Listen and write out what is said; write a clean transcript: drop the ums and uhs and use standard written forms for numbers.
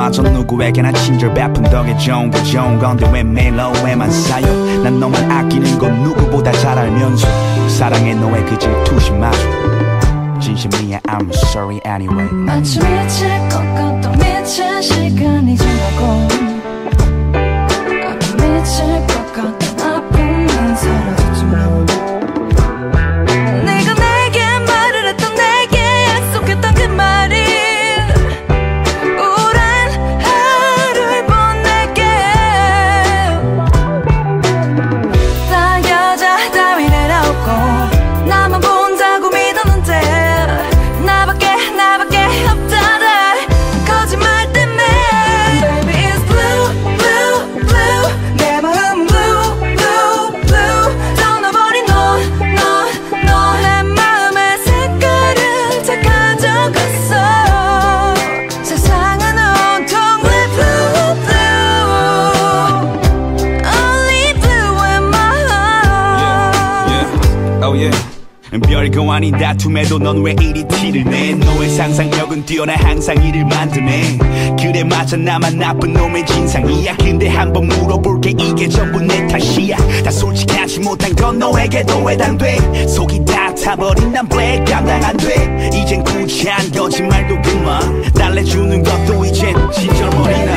맞아 누구에게나 친절 베푼 덕에 좋은 게 좋은 건데 왜 매일 너에만 쌓여 난 너만 아끼는 건 누구보다 잘 알면서 사랑해 너의 그 질투심마저 진심이야 I'm sorry anyway 마치 미칠 것 같던 미친 시간이 지나고 나도 미칠 것 같던 아픔은 사라졌지만 네가 내게 말을 했던 내게 약속했던 그 말이 우울한 하루를 보낼게 다 여자 따위는 없고 나만 본다고 믿었는데 나밖에 없다라 거짓말 때문에 Baby it's blue blue blue 내 마음은 blue blue blue 떠나버린 너 내 마음의 색깔을 다 가져갔어 세상은 온통 blue blue Only blue in my heart Oh yeah 별거 아닌 다툼에도 넌 왜 이리 티를 내 너의 상상력은 뛰어나 항상 일을 만드네 그래 맞아 나만 나쁜 놈의 진상이야 근데 한번 물어볼게 이게 전부 내 탓이야 다 솔직하지 못한 건 너에게도 해당돼 속이 다 타버린 난 블랙 감당 안돼 이젠 굳이 한 거짓말도 그만 달래주는 것도 이젠 친절머리나